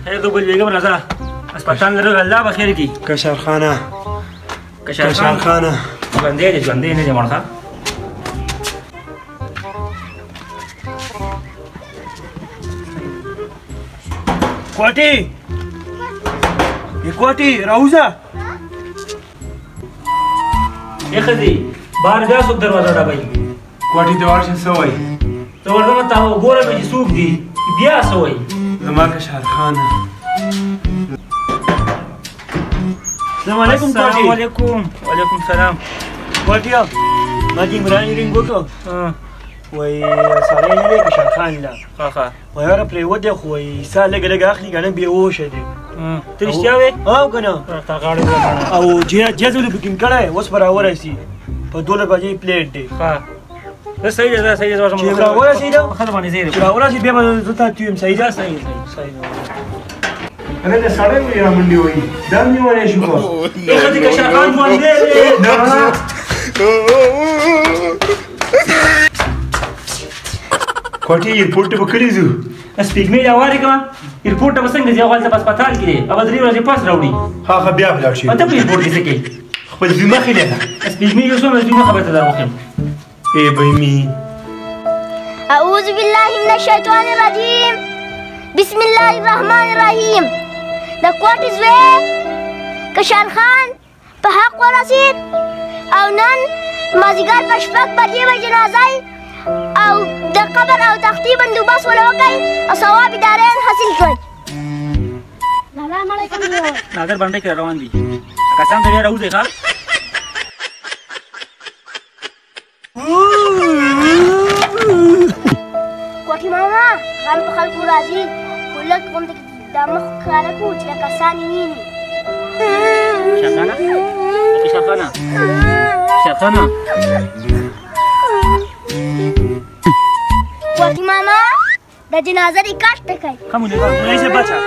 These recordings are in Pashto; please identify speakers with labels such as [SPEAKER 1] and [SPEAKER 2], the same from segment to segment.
[SPEAKER 1] خیر تو گل بیگم رضا اسپتال لرو الله بخیر کی
[SPEAKER 2] کشرخانه
[SPEAKER 1] ژوندی نه دی مړه
[SPEAKER 2] کوټي راوځه
[SPEAKER 1] یخذي بار بیا څوک دروازه ډبای
[SPEAKER 2] کوټي ته ورشه سوی
[SPEAKER 1] ته ورته ته وګوره چې څوک دی بیا سوی
[SPEAKER 2] زما کشرخانه
[SPEAKER 1] السلام علیکم کوټي وعلیکم السلام
[SPEAKER 2] کوټي ما دې عمران رنګ وکړ وای سړی نه دی کشرخان لا
[SPEAKER 1] ښه
[SPEAKER 2] وای هغه پرېوت دی خو وای ساه لږ لږ اخلي که نه بېهوشه دی
[SPEAKER 1] ته رښتیا وې
[SPEAKER 2] او که نه
[SPEAKER 1] تا غاړې ولاړه
[SPEAKER 2] او جهاز ولې بوکینګ کړی اوس به راورسي په 12 بجې پلیټ دی
[SPEAKER 1] ښه صحیح ده صحیح ده
[SPEAKER 2] چې راورسېده
[SPEAKER 1] خلک باندې ځای
[SPEAKER 2] چې راورسېد بیا به زه تا تویم صحیح ده
[SPEAKER 1] صحیح
[SPEAKER 2] هغه د سړی مې رامنډې وایي دا مې نیولی شو
[SPEAKER 1] یخذي کشرخان ژوندی دی
[SPEAKER 2] کوټې ایرپورټ ته به کلي ځو
[SPEAKER 1] سپېږمۍ راوارې کړه ایرپورټ ته به څنګه ځې هغلته په هسپتال کې دی او به 3 ورځې پس راوړي
[SPEAKER 2] هغه بیا به لاړ شي
[SPEAKER 1] ته په ایرپورټ کې څه کوې
[SPEAKER 2] خپل بیمه خیلی ده
[SPEAKER 1] سپېږمۍ یو څومره بیمه خبر ته در وښیم
[SPEAKER 2] ای بیمې
[SPEAKER 3] أعوذ بالله من الشيطان الرجيم بسم الله الرحمن الرحيم د کوټې زوی کشرخان په حق ورسېد او نن مازدیګر په 6 بجې به جنازه او د قبر او تختې بندوبست ونه وکړئ او ثواب ادارین حاصل کړئ
[SPEAKER 1] نادر باندې کې روان دي کسان ته بیا راوځي ښه
[SPEAKER 3] کوټې ماما خان په خلکو راځي خو لږ غوندې دا مخ ښکاره کړو چې لکه سانې ویني
[SPEAKER 1] شرخانه
[SPEAKER 3] کوټې ماما د جنازه ریکارډ ته کوي
[SPEAKER 1] خمو دې نه شي بچا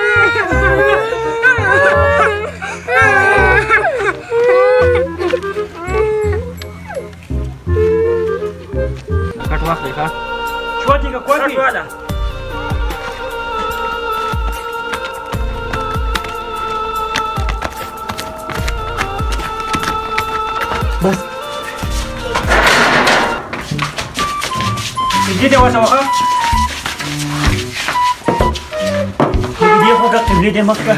[SPEAKER 1] کټ واخلې ښه
[SPEAKER 2] کوټې که کوټې
[SPEAKER 1] والا
[SPEAKER 2] بس
[SPEAKER 1] دې واچوه ښه
[SPEAKER 2] دې خو که قبلې دې مخ کړه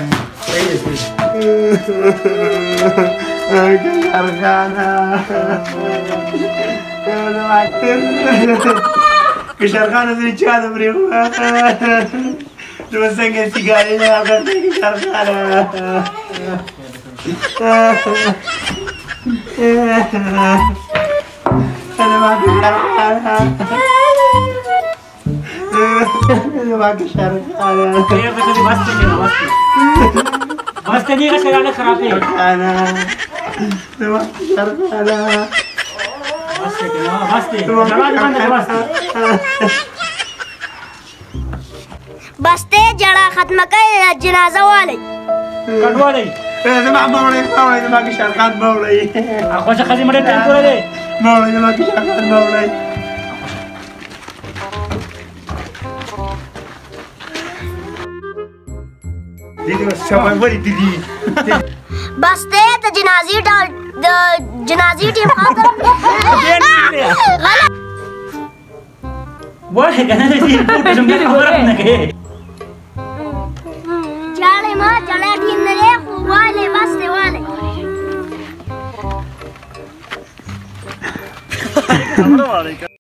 [SPEAKER 2] کشرخانه زه چا د پرېښوه زه به څنګه سیګارې نه اخلم کشرخانه زما کشرخانه
[SPEAKER 1] بس ته نیغه شرانه خرابې
[SPEAKER 2] زما کشرخانه
[SPEAKER 3] بس ته جړه ختمه کړئ جنازه والی
[SPEAKER 1] کډوالی
[SPEAKER 2] زما موړی زما کشرخان موړی
[SPEAKER 1] خوښه ښځې مړې ټایم پوره دی
[SPEAKER 2] موړی زما کشرخان موړی
[SPEAKER 3] بس ته د جنازې ټیم خاطر
[SPEAKER 1] وای کنه دې پټ څنګه خبره نه کوي
[SPEAKER 3] جړې ما جړې ټیم نه له خو واله بس ته واله